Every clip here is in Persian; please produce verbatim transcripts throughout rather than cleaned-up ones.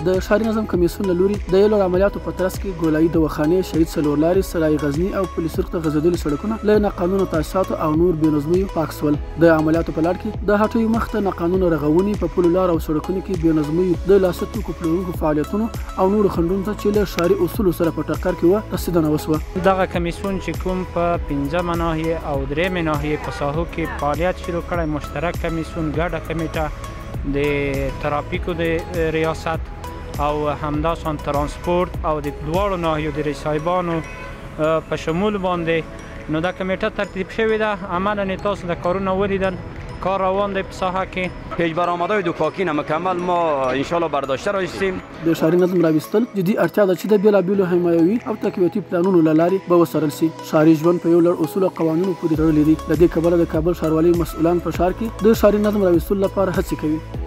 د ښاري نظم کمیسیون له لوري د یو لړ عملیاتو په ترڅ کې ګولایي دواخانې، شهید څلورلارې، سرای غزني او پل سرخ ته غځېدلي سړکونه له ناقانونه تاسیساتو او نور بې نظمیو پاک شول. د عملیاتو په لړ کې د هټیو مخ ته ناقانونه رغونې، په پلو لارو او سړکونو کې بې نظمیو، د لاسي توکو پلورونکو فعالیتونو او نورو خنډونو ته چې له ښاري اصولو سره په ټکر کې وه رسېدنه وشوه. دغه کمیسیون چې کوم په پنځمه ناحیې او درېیمې ناحیې په ساحو کې فعالیت شروع کړی، مشترک کمیسیون ګډه کمیټه د ترافیکو د ریاست او همداسان ترانسپورت او د دواړو ناحیو د رئیس صاحبانو په شمول باندې نو دا کمیټه ترتیب شوې ده. عملاً تاسو د کارونه ولیدل، کار روان دی په ساحه کې. پیش برآمدهای دوکاکین مکمل ما انشالله برداشته را هستیم. د ښاري نظم راوستل جدي اړتیا ده چې د بېلابېلو حمایوي او تقویتي پلانونو له لارې به وڅارل شي. ښاري ژوند په یو لړ اصولو او قوانینو پورې تړلی دی. له دې کبله د کابل ښاروالۍ مسؤلان په ښار کې د ښاري نظم راوستلو لپاره هڅې کوي.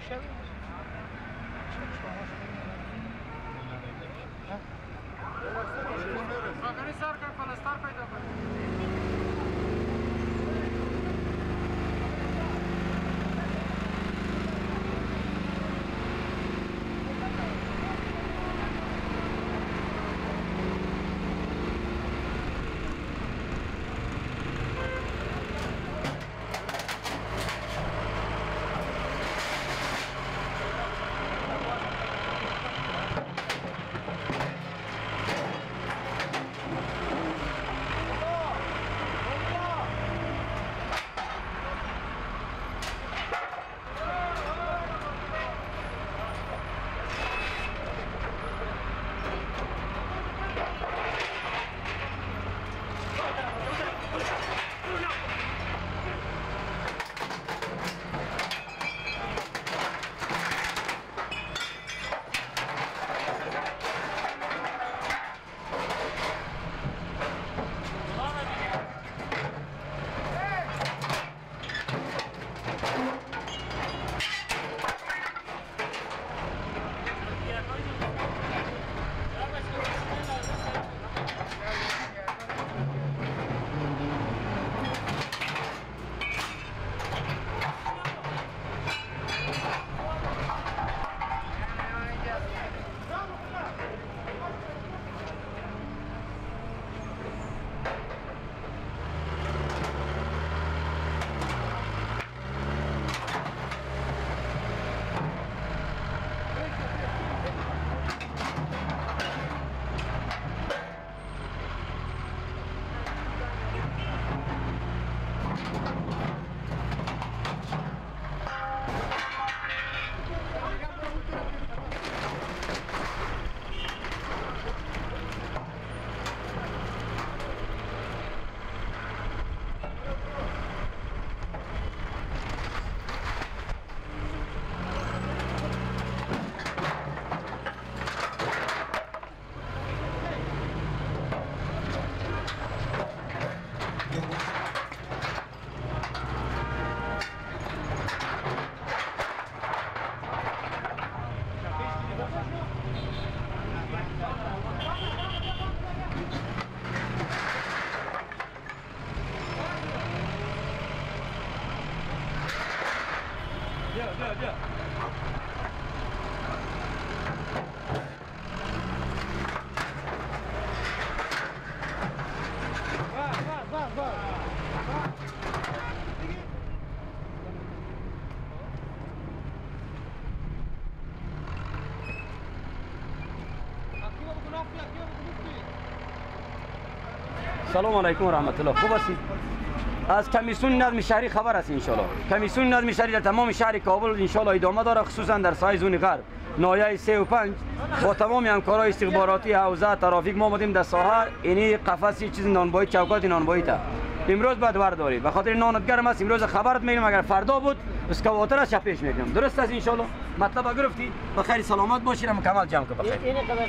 سلام علیکم و رحمت الله. خوب هستید؟ از کمیسیون نظم شهری خبر است ان شاء الله. کمیسیون نظم شهری در تمام شهر کابل ان شاء الله ادامه داره، خصوصا در ساحه زون غرب ناحیه سه و پنج با تمام همکارای استخباراتی حوزه ترافیک ما بودیم در ساحه. اینی قفسی چیز نانبایی چوکات نانبایی تا امروز بعد ور دارید به خاطر نانت گرم است. امروز خبرت میگم اگر فردا بود اسکواتر از چپش میکنم. درست است ان شاء الله؟ مطلب گرفتی؟ بخیر سلامت باشید. مکمل جمع کن بخیر.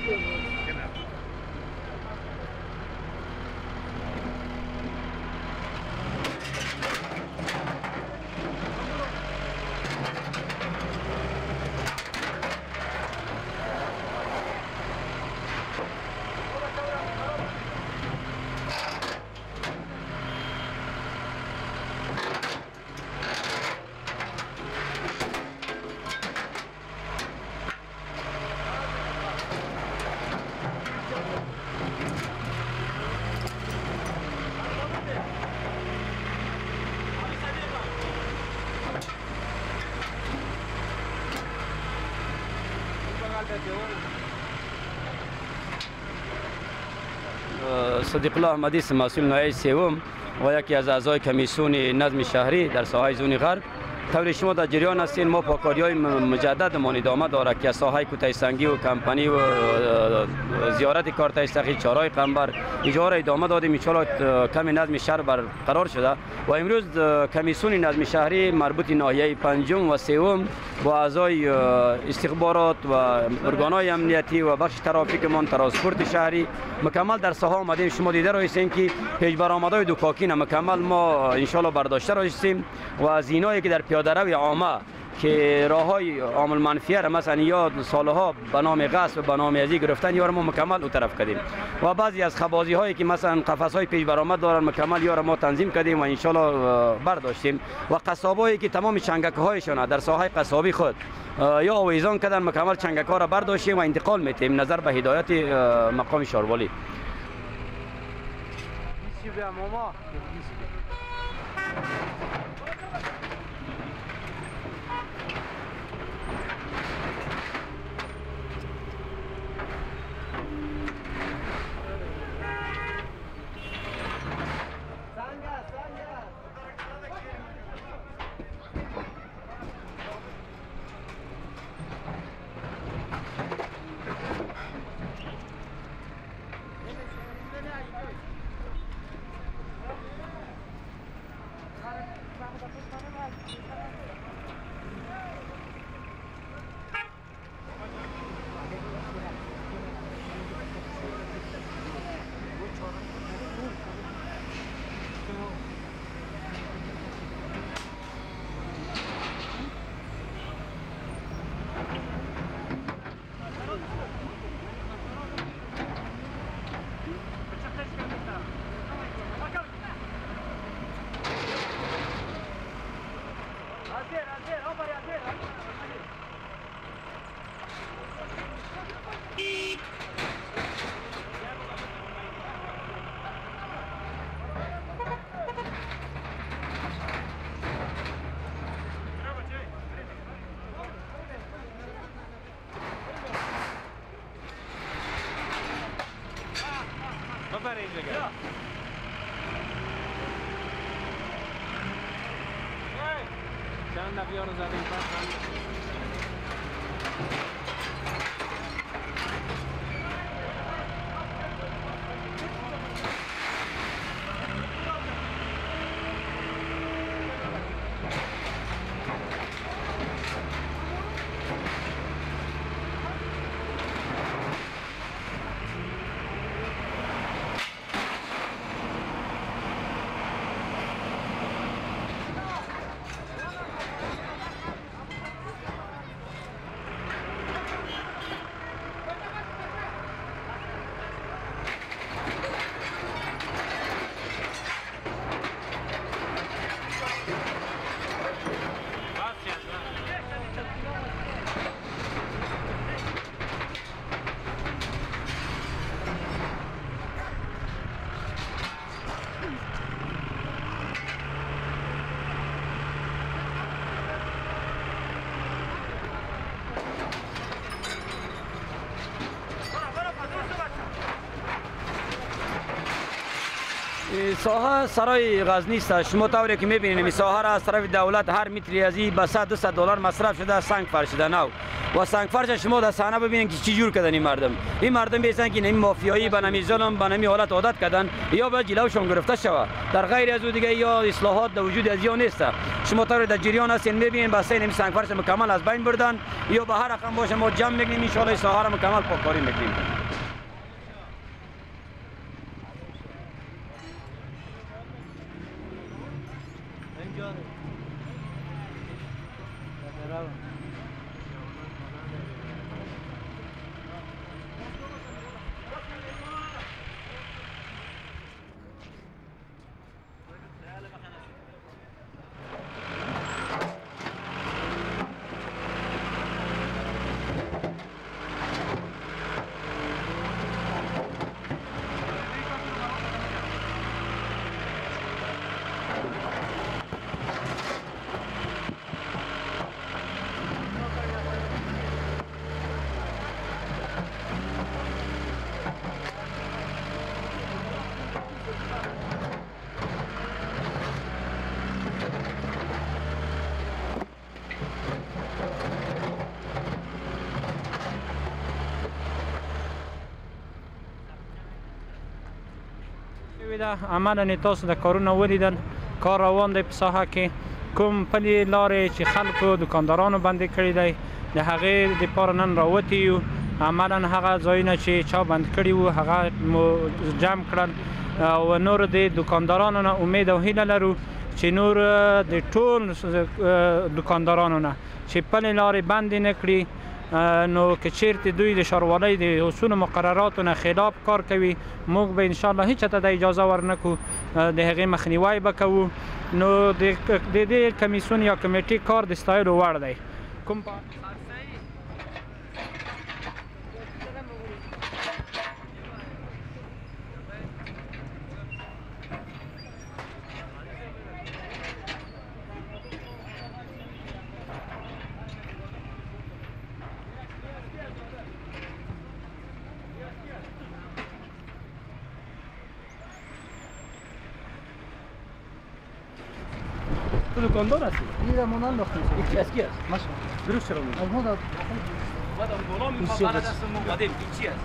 صدیق الله احمدی است، مسئول ناحیه سوم و یکی از اعضای کمیسیون نظم شهری در ساحه زون غرب. طور شما در جریان هستین ما پاکاری‌های مجدد ما ادامه داره که ساحه کوتاه سنگی و کمپانی و زیارت کارت سخی چهارراه قنبر اجاره ادامه دادیم. ان شاء الله کم نظم شهر برقرار شده و امروز کمیسیون نظم شهری مربوط ناحیه پنجم و سوم با اعضای استخبارات و ارگان‌های امنیتی و بخش ترافیک من ترانسپورت شهری مکمل در ساحه آمدیم. شما دیده رایسین که پیش برآمدهای دو کاکین مکمل ما ان شاء الله برداشته رایستیم و از اینایی که در پیاده روی عامه که راههای عامل منفیه را مثلا یا سالها به نام غصب و به نام ازی گرفتن یا ما مکمل اون طرف کردیم و بعضی از خبازی هایی که مثلا قفس های پیش برآمد دارن مکمل یا ما تنظیم کردیم و ان شاء الله برداشتیم و قصابایی که تمام چنگک هایشان در ساحه قصابی خود یا آویزان کردن مکمل چنگک ها را برداشتیم و انتقال میتیم نظر به هدایت مقام شاروالی. چند نفیار رو زدیم ساحه سرای غزنی است. شما طوری که میبینید این ساحه را از طرف دولت هر متری ازی به صد دو صد دلار مصرف شده سنگ فرش شده نو و سنگ فرش شما در صحنه ببینید که چی جور کردن این مردم. این مردم بیسن که این مافیایی به نمی ظلم به نمی حالت عادت کردن یا به جلوشون گرفته شود. در غیر از او دیگه یا اصلاحات در وجود از یا نیست. شما طوری در جریان هستین میبینید بس این سنگ فرش مکمل از بین بردن یا به هر رقم باشه ما جمع میکنیم ان شاء الله ساحه را مکمل پاککاری میکنیم. عملا تاسو د کارونه ولیدل کار روان دی په ساحه کې کوم پلي لارې چې خلکو دکاندارانو بندې کړي دی د هغې دپاره نن راوتي یو عملا هغه ځایونه چې چا بند کړي وو هغه مو جمع کړل او نور د دکاندارانو نه امید او هیله لرو چې نور د ټول دکاندارانو نه چې پلې لارې بندې نه کړي، نو که چیرته دوی د ښاروالۍ د اصولو مقرراتو نه خلاف کار کوي، موږ به انشاءالله هیچ ته د اجازه ورنکو، د هغې مخنیوی به کوو. نو د دې کمیسیون یا کمیټې کار د ستایلو وړ دی. کوم تو دکاندار هستی؟ این ما ننداختیم. یکی از کی است؟ ماشا. درست چرا میگی؟ از ما داد. بعد غلام میخواد دست ما قدیم چی است؟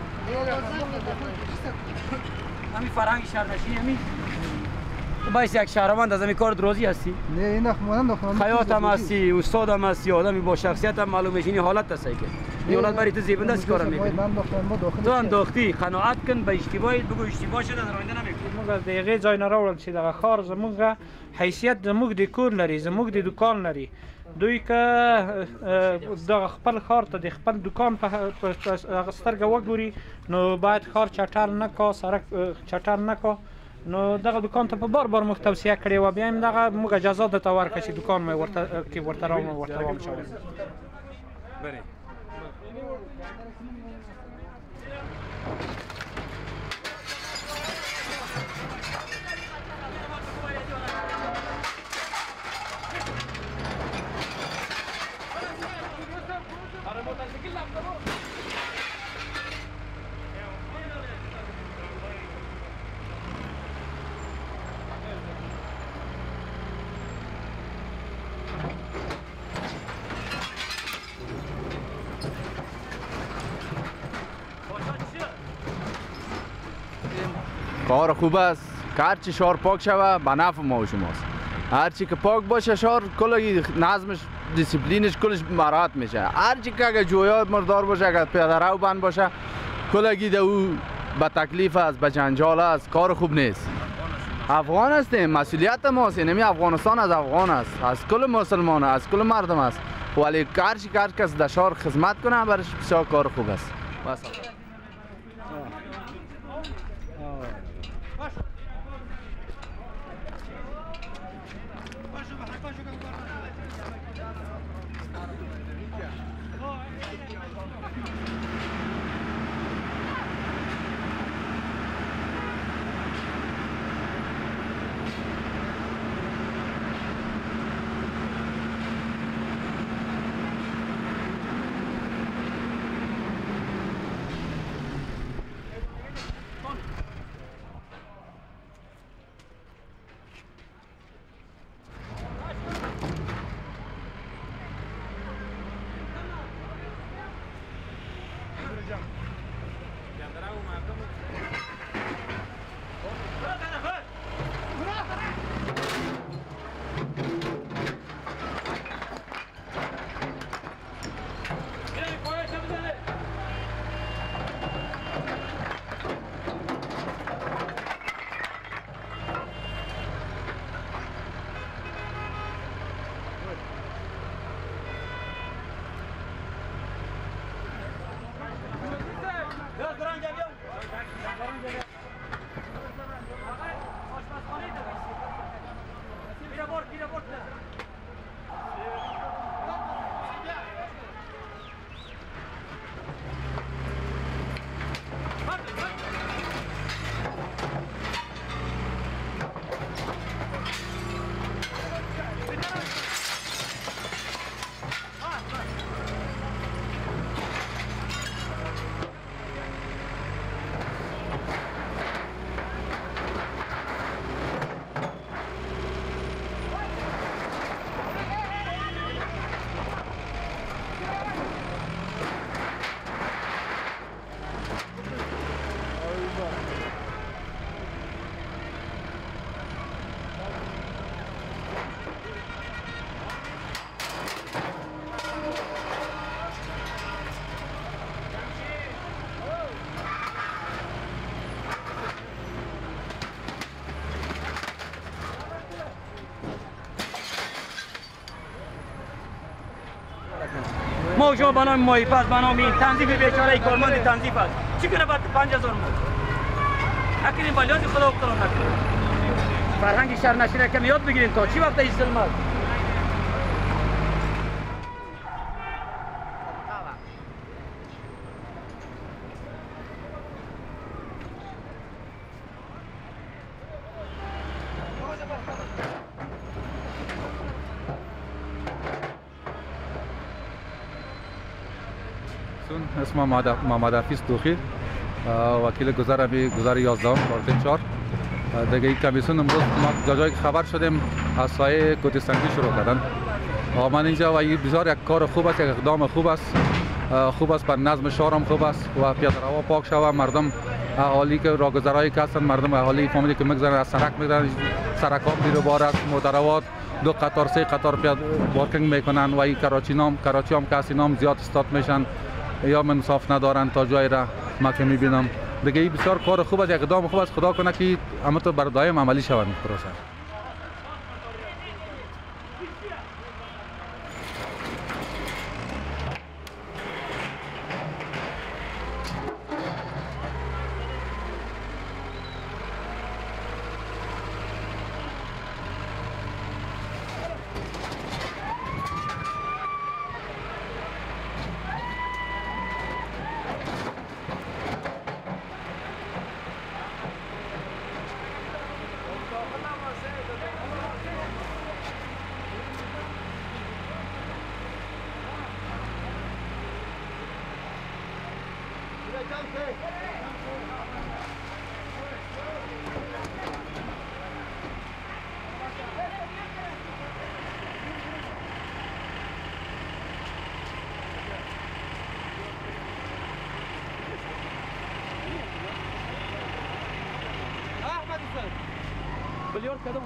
همین فرهنگ شهرنشینی همین. تو باید یک شهروند از همین کار راضی هستی؟ نه این نخ ما ننداختیم. خیاط هم هستی، استاد هم هستی، آدمی با شخصیت هم معلوم میشینی حالت هستی که. این حالت برای تو زیبنده است کارم میکنی. تو انداختی، قناعت کن به اشتباهی بگو اشتباه شده در آینده نمیکنی. موږ د هغې ځای نه راوړل چې دغه ښار زموږ حیثیت زموږ د کور لري، زموږ د دکان لري. دوی که دغه خپل ښار ته د خپل دکان په سترګه وګوري، نو باید ښار چټل نه کا، سړک چټل نه کا. نو دغه دکان ته په بار بار موږ توصیه کړې وه، بیا هم دغه موږ اجازه درته ورکړه چې دکان مې ورته کې ورته واچوم. کار خوب است که هرچی شهر پاک شود به نفع ما و شماست. هرچی که پاک باشه شهر کلی نظمش دیسیپلینش کلش مراحت میشه. هرچی که اگه جویا مردار باشه، اگه پیاده رو بند باشه، کلگی ده او به تکلیف است، به جنجال است، کار خوب نیست. افغان هستیم، مسئولیت ماست. یعنی افغانستان از افغان است، از کل مسلمان است، از کل مردم است. ولی هرچی که هر کس در شهر خدمت کنه برش بسیار کار خوب است. بس. ما و شما به نام محیط به نام این تنظیف بیچاره کارمند تنظیف است چی کنه بعد پنج هزار ما اکنین بالیات خدا احترام نکنید فرهنگ شهر نشین کم یاد بگیرین تا چی وقت این ظلمت اسم محمد حفیظ توخی وکیل گذر ابی گذر یازده کارتن چهار دیگه این کمیسیون امروز ما جایی که خبر شدیم از سایه کوتی سنگی شروع کردن آمدن اینجا و این بسیار یک کار خوب است یک اقدام خوب است خوب است بر نظم شهر هم خوب است و پیاده رو پاک شود مردم اهالی که راهگذرایی که هستند مردم اهالی فامیلی که میگذرن از سرک میگذرن سرک ها بیرو بار است مدروات دو قطار سه قطار پیاده پارکینگ میکنن و این کراچی نام کراچی هم کسی نام زیاد استاد میشن یا منصاف ندارن تا جای را ما که میبینم دیگه این بسیار کار خوب است اقدام خوب است خدا کنه که اما تو بر دایم عملی شود این پروسه بلیارد کدام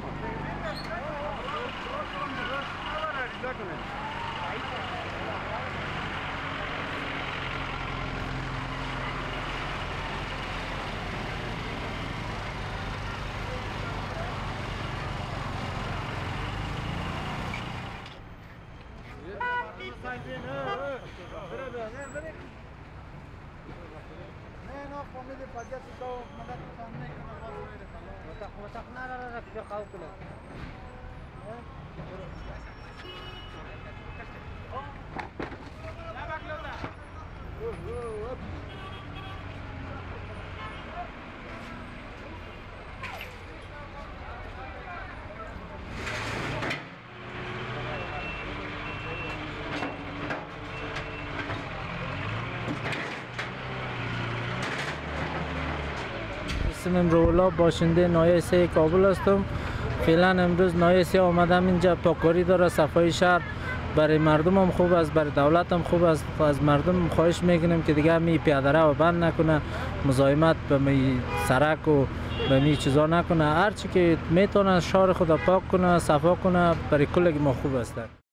اسمم رولا باشنده نایه سه کابل هستم. فعلا امروز نایه سه آمدم اینجا پاککاری داره صفای شهر برای مردم هم خوب است برای دولت هم خوب است. از مردم خواهش میکنیم که دیگه می پیاده رو بند نکنه مزاحمت به می سرک و به می چیزا نکنه هرچی که میتونه شهر خود پاک کنه صفا کنه برای کل ما خوب است.